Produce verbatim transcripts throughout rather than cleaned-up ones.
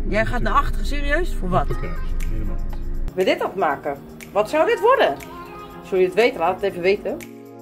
Jij gaat naar achteren, serieus? Voor wat? Ja, helemaal niet. Wil je dit afmaken? Wat zou dit worden? Zul je het weten? Laat het even weten.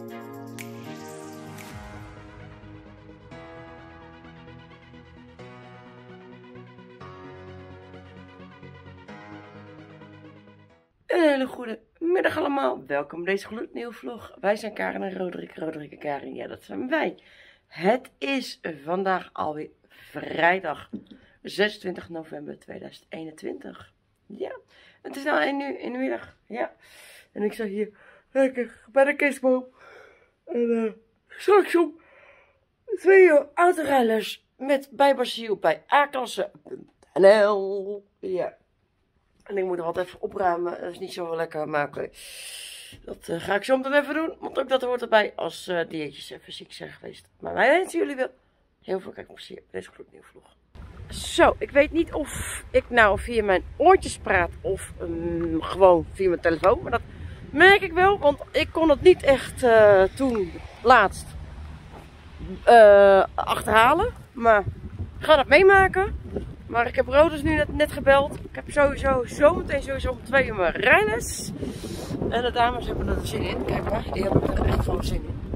Een hele goede middag allemaal. Welkom bij deze gloednieuwe vlog. Wij zijn Karen en Roderick. Roderick en Karen, ja dat zijn wij. Het is vandaag alweer vrijdag zesentwintig november tweeduizend eenentwintig. Ja, het is nou één uur in de middag. Ja, en ik sta hier lekker bij de kerstboom. En uh, straks om twee uur autorijders met bij Basiel bij A-klasse punt n l. Ja. En ik moet er wat even opruimen. Dat is niet zo lekker, maar oké. Dat uh, ga ik zo meteen even doen. Want ook dat hoort erbij als uh, dieetjes even ziek zijn geweest. Maar wij wensen jullie wel heel veel kijkplezier bij deze gloednieuwe vlog. Zo, ik weet niet of ik nou via mijn oortjes praat of um, gewoon via mijn telefoon. Maar dat merk ik wel, want ik kon het niet echt uh, toen laatst uh, achterhalen. Maar ik ga dat meemaken. Maar ik heb Roders nu net, net gebeld. Ik heb sowieso zometeen sowieso om twee uur mijn rijles. En de dames hebben er zin in. Kijk maar, die hebben er echt van zin in.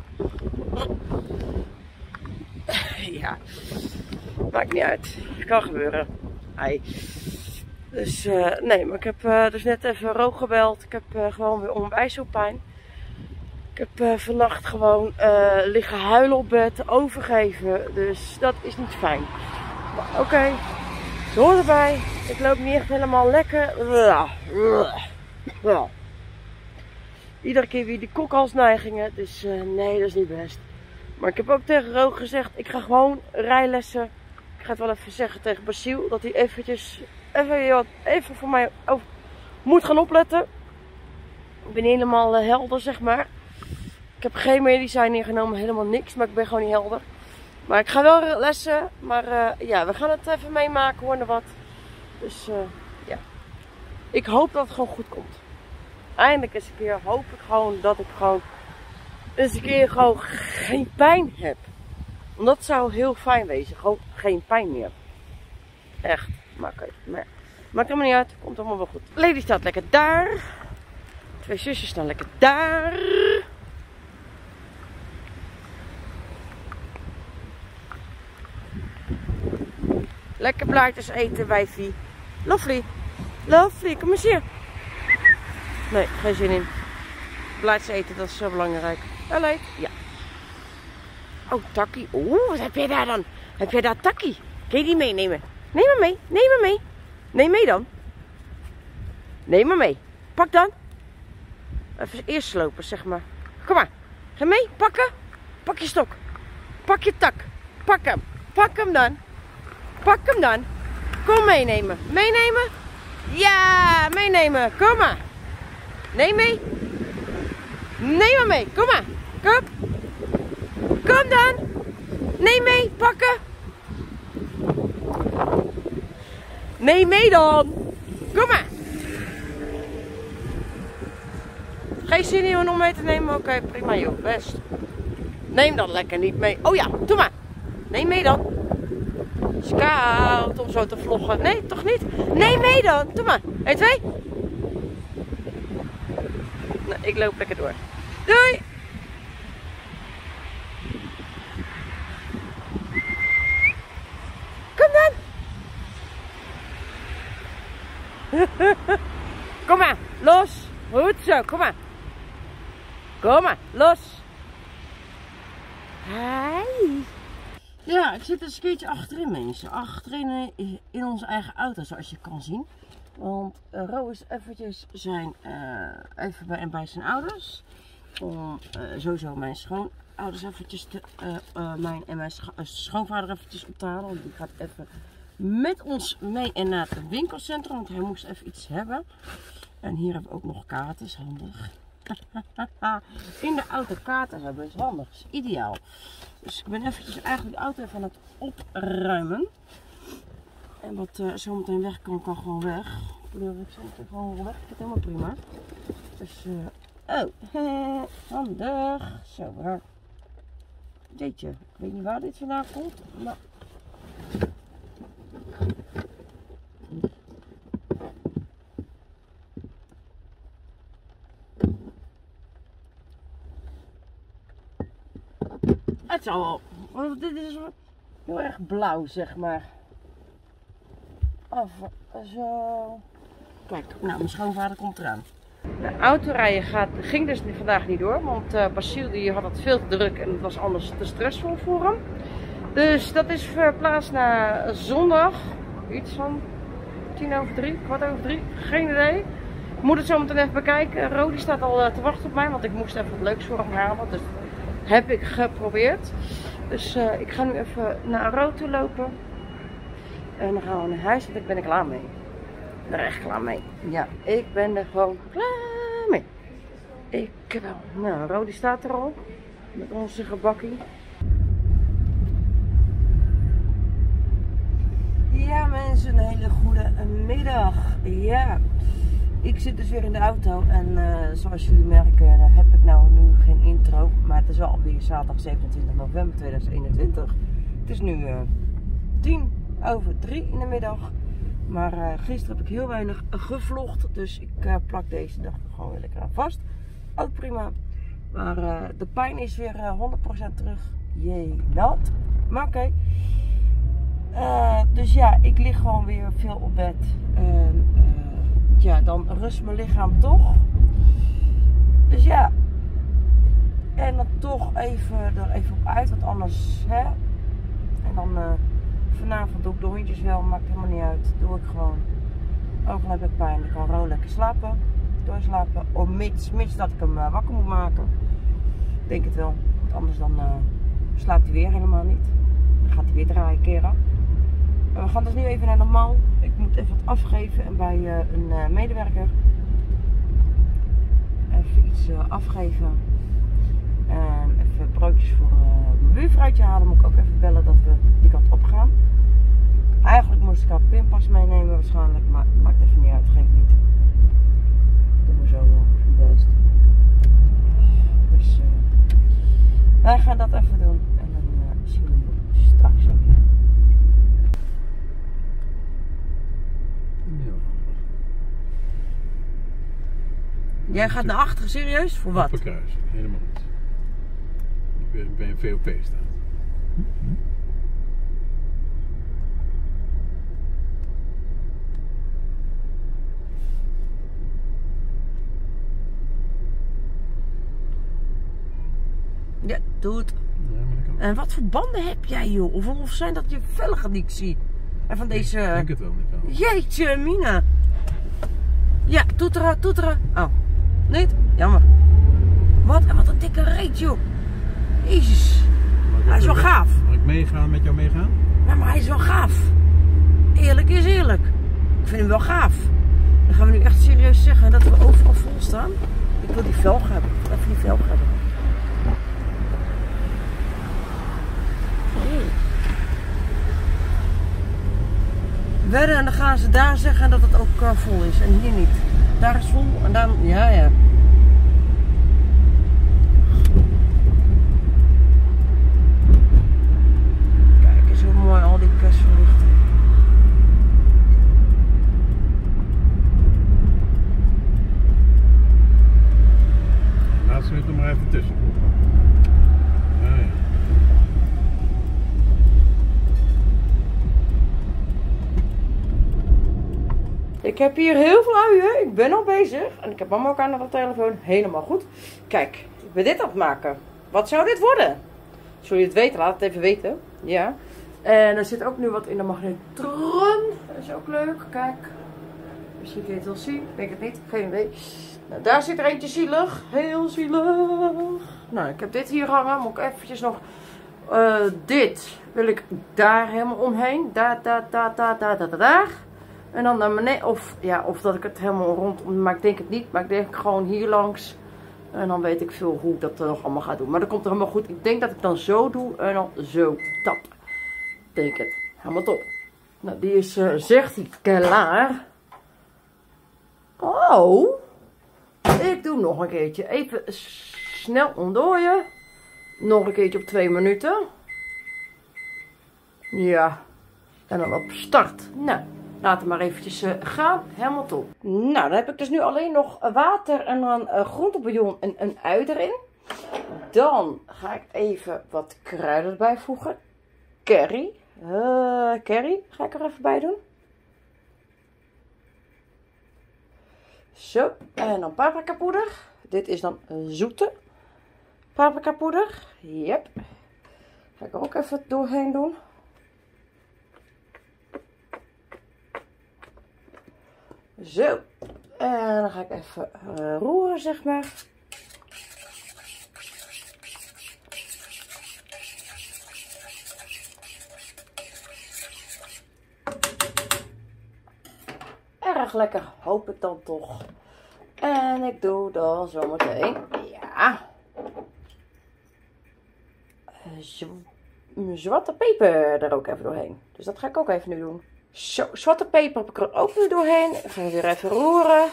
Ja, maakt niet uit. Kan gebeuren. Hey. Dus uh, nee, maar ik heb uh, dus net even Roog gebeld. Ik heb uh, gewoon weer onwijzelpijn. Ik heb uh, vannacht gewoon uh, liggen huilen op bed, overgeven. Dus dat is niet fijn. Oké, okay. Het hoort erbij. Ik loop niet echt helemaal lekker. Iedere keer weer die kokhalsneigingen. Dus uh, nee, dat is niet best. Maar ik heb ook tegen Roog gezegd, ik ga gewoon rijlessen. Ik ga het wel even zeggen tegen Basiel, dat hij eventjes, even, even voor mij over, moet gaan opletten. Ik ben helemaal uh, helder, zeg maar. Ik heb geen medicijn ingenomen, helemaal niks, maar ik ben gewoon niet helder. Maar ik ga wel lessen, maar uh, ja, we gaan het even meemaken, hoor en wat. Dus uh, ja, ik hoop dat het gewoon goed komt. Eindelijk eens een keer hoop ik gewoon dat ik gewoon eens een keer gewoon geen pijn heb. Want dat zou heel fijn wezen, gewoon geen pijn meer. Echt, maar oké, maar maakt helemaal niet uit, komt allemaal wel goed. Lady staat lekker daar. Twee zusjes staan lekker daar. Lekker blaadjes eten, wijfie. Lovely. Lovely, kom eens hier. Nee, geen zin in. Blaadjes eten, dat is zo belangrijk. Allee, ja. Oh, takkie. Oeh, wat heb jij daar dan? Heb jij daar takkie? Kun je die meenemen? Neem maar mee. Neem maar mee. Neem mee dan. Neem maar mee. Pak dan. Even eerst slopen, zeg maar. Kom maar. Ga mee. Pakken. Pak je stok. Pak je tak. Pak hem. Pak hem dan. Pak hem dan. Kom meenemen. Meenemen? Ja, meenemen. Kom maar. Neem mee. Neem maar mee. Kom maar. Kom. Kom dan. Neem mee. Pakken. Neem mee dan. Kom maar. Geen zin in om mee te nemen? Oké, okay, prima joh. Best. Neem dan lekker niet mee. Oh ja, doe maar. Neem mee dan. Het is koud om zo te vloggen. Nee, toch niet? Neem mee dan. Doe maar. één, twee. Nou, ik loop lekker door. Doei. Kom dan. Kom maar. Los. Goed zo. Kom maar. Kom maar. Los. Hi. Ja, ik zit dus een keertje achterin, mensen. Achterin in onze eigen auto, zoals je kan zien. Want uh, Ro is eventjes zijn, uh, even bij, bij zijn ouders. Om uh, sowieso mijn schoonouders eventjes te, uh, uh, mijn, en mijn scho uh, schoonvader eventjes op te halen. Want die gaat even met ons mee en naar het winkelcentrum. Want hij moest even iets hebben. En hier hebben we ook nog kaarten, is handig. In de auto kaarten hebben is handig, is ideaal. Dus ik ben eventjes eigenlijk de auto even aan het opruimen. En wat uh, zometeen weg kan, kan gewoon weg. Ik bedoel, ik zometeen gewoon weg. Ik vind het helemaal prima. Dus, uh, oh, handig. Zo, waar. Jeetje, ik weet niet waar dit vandaan komt. Maar Het zal wel. Want dit is heel erg blauw, zeg maar. Af, zo. Kijk, nou, mijn schoonvader komt eraan. De autorijden gaat, ging dus vandaag niet door, want uh, Basiel die had het veel te druk en het was anders te stressvol voor hem. Dus dat is verplaatst naar zondag. Iets van tien over drie, kwart over drie, geen idee. Ik moet het zo meteen even bekijken. Rodi staat al uh, te wachten op mij, want ik moest even wat leuks voor hem halen. Dus heb ik geprobeerd. Dus uh, ik ga nu even naar Rood toe lopen. En dan gaan we naar huis, want ik ben er klaar mee. Ik ben er echt klaar mee. Ja, ik ben er gewoon klaar mee. Ik wel. Nou, Rodi staat er al. Met onze gebakkie. Ja mensen, een hele goede middag. Ja, ik zit dus weer in de auto. En uh, zoals jullie merken uh, heb ik nou nu geen intro. Maar het is wel alweer zaterdag zevenentwintig november tweeduizend eenentwintig. Het is nu uh, tien over drie in de middag. Maar uh, gisteren heb ik heel weinig gevlogd. Dus ik uh, plak deze dag er gewoon weer lekker aan vast. Ook prima. Maar uh, de pijn is weer uh, honderd procent terug. Jee, nat. Maar oké. Okay. Uh, dus ja, ik lig gewoon weer veel op bed. En uh, ja, dan rust mijn lichaam toch. Dus ja. En dan toch even er even op uit. Want anders, hè. En dan... Uh, Vanavond doe ik de hondjes wel, maakt helemaal niet uit. Doe ik gewoon. Ook al heb ik pijn, ik kan gewoon lekker slapen. Doorslapen. Of mits, mits dat ik hem uh, wakker moet maken. Ik denk het wel. Want anders dan uh, slaapt hij weer helemaal niet. Dan gaat hij weer draaien keren. Maar we gaan dus nu even naar de mal. Ik moet even wat afgeven en bij uh, een uh, medewerker. Even iets uh, afgeven. En even broodjes voor uh, mijn buurvrouwtje halen. Moet ik ook even bellen dat we die kant op gaan. Eigenlijk moest ik haar pinpas meenemen waarschijnlijk. Maar het maakt even niet uit. Geef niet. Doen we zo wel. Uh, best. Dus uh, wij gaan dat even doen. En dan uh, zien we hem straks weer. Jij gaat naar achteren, serieus? Voor wat? Verkruisen, helemaal niet. Ik ben bij een V O P staan. Hm? Ja, doe het. Ja, maar dat kan. En wat voor banden heb jij, joh? Of, of zijn dat je velgen die ik zie? En van deze... Ik denk het wel, niet wel. Jeetje, Mina. Ja, toeteren, toeteren. Oh, niet? Jammer. Wat, en wat een dikke reet, joh. Jezus. Hij is wel gaaf. Mag ik meegaan, met jou meegaan? Ja, maar hij is wel gaaf. Eerlijk is eerlijk. Ik vind hem wel gaaf. Dan gaan we nu echt serieus zeggen dat we overal vol staan. Ik wil die velg hebben. Even die velg hebben. Hey. Wedden en dan gaan ze daar zeggen dat het ook uh, vol is en hier niet. Daar is vol en daar... Ja, ja. Kijk eens hoe mooi al die kerstverlichting. Laatste minuut nog maar even tussen. Ja, ja. Ik heb hier heel veel uien. Ik ben al bezig. En ik heb mama ook aan de telefoon. Helemaal goed. Kijk, ik ben dit aan het maken. Wat zou dit worden? Als jullie het weten, laat het even weten. Ja. En er zit ook nu wat in de magnetron. Dat is ook leuk. Kijk. Misschien kun je het wel zien. Ik denk het niet. Geen idee. Nou, daar zit er eentje zielig. Heel zielig. Nou, ik heb dit hier hangen. Moet ik eventjes nog... Uh, dit wil ik daar helemaal omheen. Daar, daar, daar, daar, daar, daar, daar. En dan naar beneden. Of, ja, of dat ik het helemaal rondom. Maar ik denk het niet. Maar ik denk gewoon hier langs. En dan weet ik veel hoe ik dat nog allemaal ga doen. Maar dat komt er helemaal goed. Ik denk dat ik dan zo doe. En dan zo. Dat. Denk het. Helemaal top. Nou, die is, uh, zegt hij, klaar. Oh. Ik doe nog een keertje. Even snel ontdooien. Nog een keertje op twee minuten. Ja. En dan op start. Nou. Laten we maar eventjes uh, gaan. Helemaal top. Nou, dan heb ik dus nu alleen nog water en dan uh, groentebouillon en een ui erin. Dan ga ik even wat kruiden erbij voegen. Curry. Uh, curry ga ik er even bij doen. Zo, en dan paprika poeder. Dit is dan zoete paprika poeder. Yep. Ga ik er ook even doorheen doen. Zo. En dan ga ik even uh, roeren, zeg maar. Erg lekker, hoop ik dan toch. En ik doe dan zometeen, ja, zwarte peper er ook even doorheen. Dus dat ga ik ook even nu doen. Zo, zwarte peper heb ik er ook nu doorheen. Ik ga weer even roeren.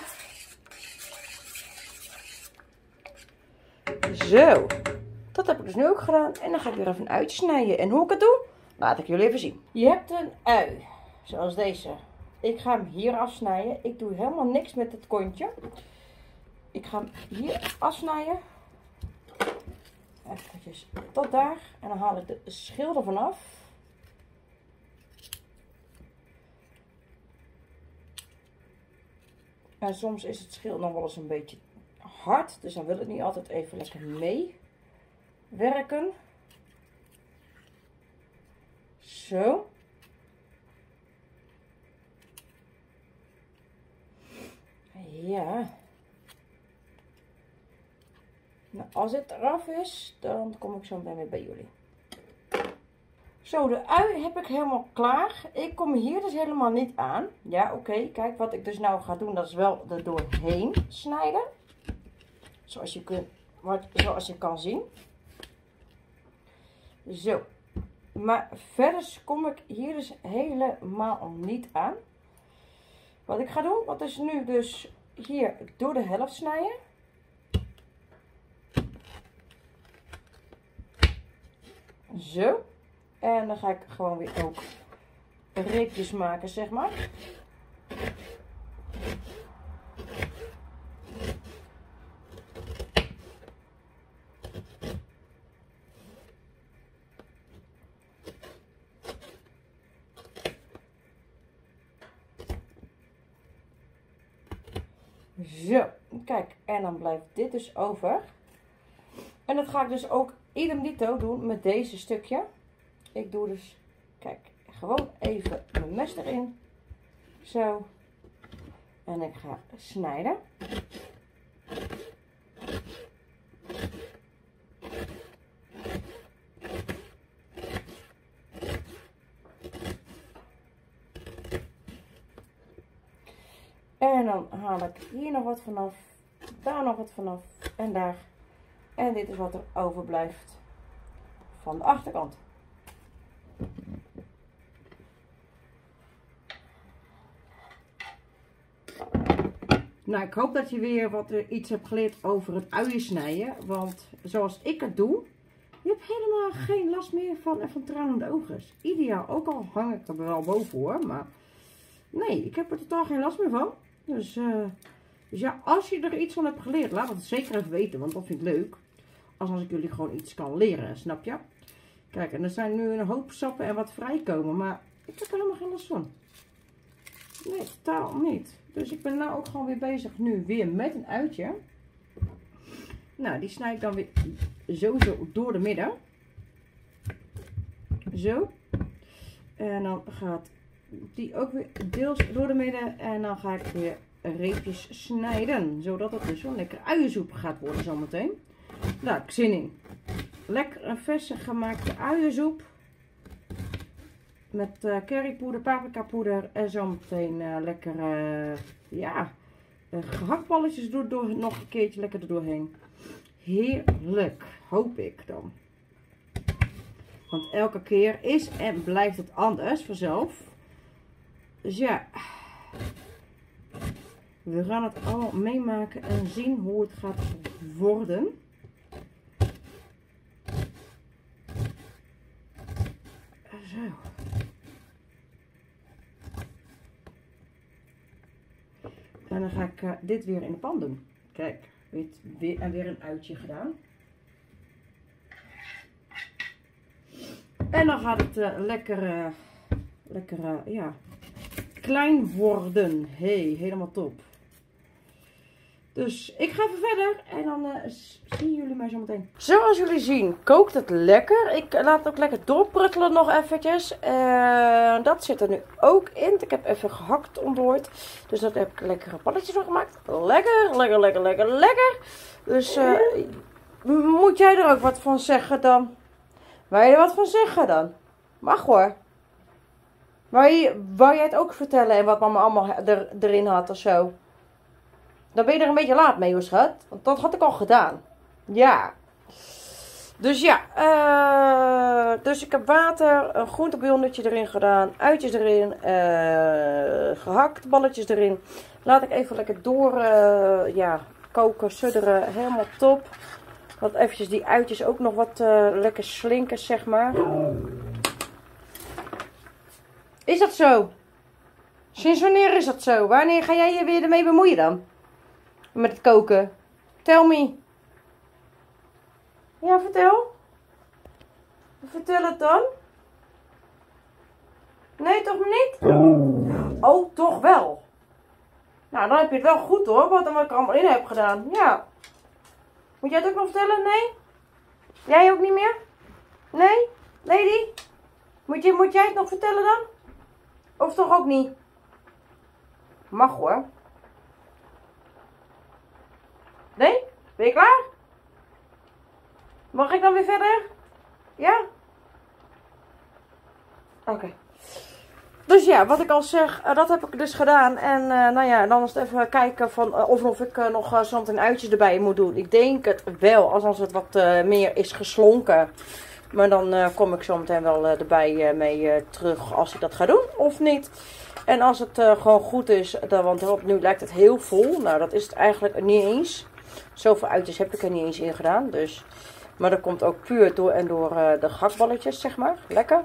Zo, dat heb ik dus nu ook gedaan. En dan ga ik weer even een uitje snijden. En hoe ik het doe, laat ik jullie even zien. Je hebt een ui, zoals deze. Ik ga hem hier afsnijden. Ik doe helemaal niks met het kontje. Ik ga hem hier afsnijden. Even tot daar. En dan haal ik de schil ervan af. En soms is het schil nog wel eens een beetje hard. Dus dan wil het niet altijd even lekker mee werken. Zo. Ja. Nou, als het eraf is, dan kom ik zo meteen weer bij jullie. Zo, de ui heb ik helemaal klaar. Ik kom hier dus helemaal niet aan. Ja, oké. Okay. Kijk, wat ik dus nou ga doen, dat is wel er doorheen snijden. Zoals je, kunt, wat, zoals je kan zien. Zo. Maar verder kom ik hier dus helemaal niet aan. Wat ik ga doen, wat is nu dus hier door de helft snijden. Zo. En dan ga ik gewoon weer ook reepjes maken, zeg maar. Zo, kijk, en dan blijft dit dus over. En dat ga ik dus ook idem dito doen met deze stukje. Ik doe dus, kijk, gewoon even mijn mes erin. Zo. En ik ga snijden. En dan haal ik hier nog wat vanaf, daar nog wat vanaf en daar. En dit is wat er overblijft van de achterkant. Nou, ik hoop dat je weer wat uh, iets hebt geleerd over het uien snijden. Want zoals ik het doe, je hebt helemaal geen last meer van, van tranende ogen. Ideaal, ook al hang ik er wel boven hoor. Maar nee, ik heb er totaal geen last meer van. Dus, uh, dus ja, als je er iets van hebt geleerd, laat het zeker even weten. Want dat vind ik leuk. Als als ik jullie gewoon iets kan leren, snap je? Kijk, en er zijn nu een hoop sappen en wat vrijkomen. Maar ik heb er helemaal geen last van. Nee, totaal niet. Dus ik ben nou ook gewoon weer bezig nu weer met een uitje. Nou, die snijd ik dan weer sowieso door de midden. Zo. En dan gaat die ook weer deels door de midden. En dan ga ik weer reepjes snijden. Zodat het dus zo'n lekker uiensoep gaat worden zometeen. Nou, ik zin in. Lekker een verse gemaakte uiensoep. Met uh, currypoeder, paprikapoeder en zometeen uh, lekker, uh, ja, uh, gehaktballetjes door, door, nog een keertje lekker er doorheen. Heerlijk, hoop ik dan. Want elke keer is en blijft het anders vanzelf. Dus ja, we gaan het allemaal meemaken en zien hoe het gaat worden. Zo. En dan ga ik uh, dit weer in de pan doen. Kijk, weer, weer, en weer een uitje gedaan. En dan gaat het uh, lekker, uh, lekker uh, ja, klein worden. Hey, helemaal top. Dus ik ga even verder en dan uh, zien jullie mij zo meteen. Zoals jullie zien kookt het lekker. Ik laat het ook lekker doorpruttelen nog eventjes. Uh, dat zit er nu ook in. Ik heb even gehakt onderhoord. Dus dat heb ik lekkere balletjes van gemaakt. Lekker, lekker, lekker, lekker, lekker. Dus uh, moet jij er ook wat van zeggen dan? Wil je er wat van zeggen dan? Mag hoor. Wou, je, wou jij het ook vertellen en wat mama allemaal er, erin had of zo? Dan ben je er een beetje laat mee hoor schat. Want dat had ik al gedaan. Ja. Dus ja. Uh, dus ik heb water, een groentebouillonnetje erin gedaan. Uitjes erin. Uh, gehakt balletjes erin. Laat ik even lekker door uh, ja, koken, sudderen. Helemaal top. Wat eventjes die uitjes ook nog wat uh, lekker slinken zeg maar. Is dat zo? Sinds wanneer is dat zo? Wanneer ga jij je weer ermee bemoeien dan? Met het koken. Tell me. Ja, vertel. Vertel het dan. Nee, toch niet? Oh, toch wel. Nou, dan heb je het wel goed hoor. Wat ik er allemaal in heb gedaan. Ja. Moet jij het ook nog vertellen? Nee? Jij ook niet meer? Nee? Lady? Moet, je, moet jij het nog vertellen dan? Of toch ook niet? Mag hoor. Nee? Ben je klaar? Mag ik dan weer verder? Ja? Oké. Okay. Dus ja, wat ik al zeg, uh, dat heb ik dus gedaan. En uh, nou ja, dan is het even kijken van, uh, of, of ik uh, nog uh, zometeen uitjes erbij moet doen. Ik denk het wel, als het wat uh, meer is geslonken. Maar dan uh, kom ik zo meteen wel uh, erbij uh, mee uh, terug als ik dat ga doen, of niet. En als het uh, gewoon goed is, dan, want nu lijkt het heel vol. Nou, dat is het eigenlijk niet eens. Zoveel uitjes heb ik er niet eens in gedaan. Dus. Maar dat komt ook puur door en door uh, de gehaktballetjes, zeg maar. Lekker.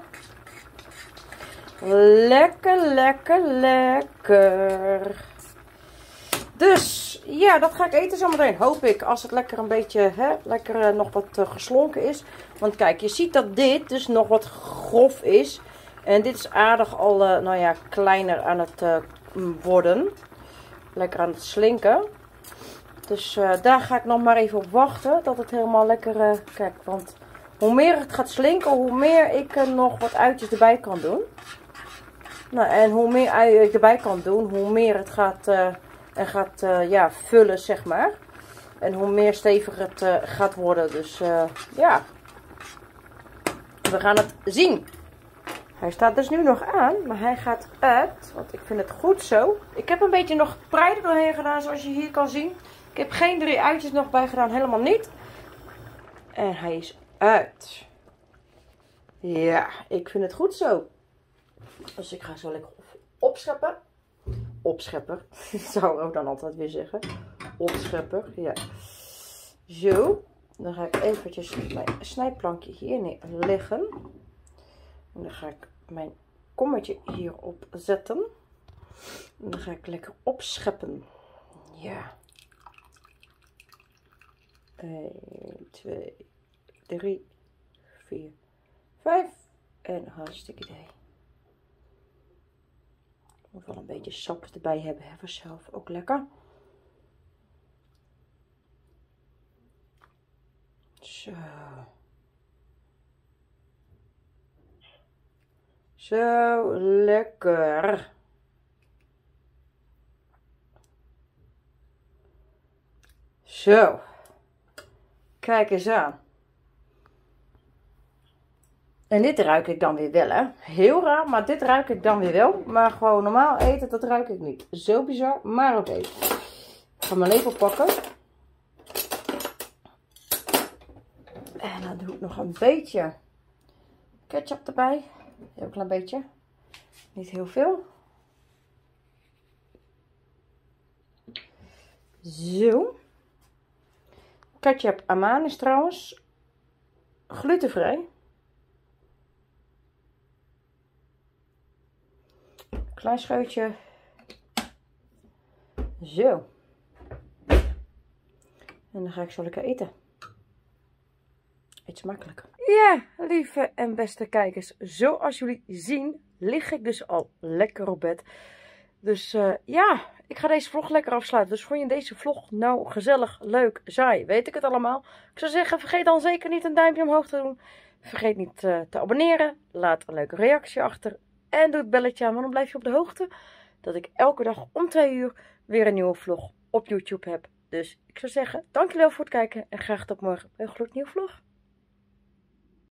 Lekker, lekker, lekker. Dus, ja, dat ga ik eten zometeen. Hoop ik, als het lekker een beetje, hè, lekker uh, nog wat uh, geslonken is. Want kijk, je ziet dat dit dus nog wat grof is. En dit is aardig al, uh, nou ja, kleiner aan het uh, worden. Lekker aan het slinken. Dus uh, daar ga ik nog maar even op wachten. Dat het helemaal lekker, uh, kijk, want hoe meer het gaat slinken, hoe meer ik er uh, nog wat uitjes erbij kan doen. Nou, en hoe meer ik erbij kan doen, hoe meer het gaat, uh, en gaat uh, ja, vullen, zeg maar. En hoe meer stevig het uh, gaat worden. Dus uh, ja, we gaan het zien. Hij staat dus nu nog aan, maar hij gaat uit. Want ik vind het goed zo. Ik heb een beetje nog prei er doorheen gedaan, zoals je hier kan zien. Ik heb geen drie uitjes nog bij gedaan, helemaal niet. En hij is uit. Ja, ik vind het goed zo. Dus ik ga zo lekker opscheppen. Opschepper. Dat zou ik ook dan altijd weer zeggen. Opschepper, ja. Zo. Dan ga ik eventjes mijn snijplankje hier neerleggen. En dan ga ik mijn kommetje hierop zetten. En dan ga ik lekker opscheppen. Ja. een, twee, drie, vier, vijf. En hartstikke idee. Ik moet wel een beetje sap erbij hebben, hè, vanzelf. Ook lekker. Zo. Zo lekker. Zo. Kijk eens aan. En dit ruik ik dan weer wel, hè. Heel raar, maar dit ruik ik dan weer wel. Maar gewoon normaal eten, dat ruik ik niet. Zo bizar, maar oké. Okay. Ik ga mijn lepel pakken. En dan doe ik nog een beetje ketchup erbij. Heel een klein beetje. Niet heel veel. Zo. Ketchup Amaan is trouwens glutenvrij. Klein scheutje. Zo. En dan ga ik zo lekker eten. Eet smakelijk. Ja, lieve en beste kijkers. Zoals jullie zien lig ik dus al lekker op bed. Dus uh, ja, ik ga deze vlog lekker afsluiten. Dus vond je deze vlog nou gezellig, leuk, saai, weet ik het allemaal. Ik zou zeggen, vergeet dan zeker niet een duimpje omhoog te doen. Vergeet niet uh, te abonneren. Laat een leuke reactie achter. En doe het belletje aan, want dan blijf je op de hoogte dat ik elke dag om twee uur weer een nieuwe vlog op YouTube heb. Dus ik zou zeggen, dank jullie wel voor het kijken en graag tot morgen bij een gloednieuwe vlog.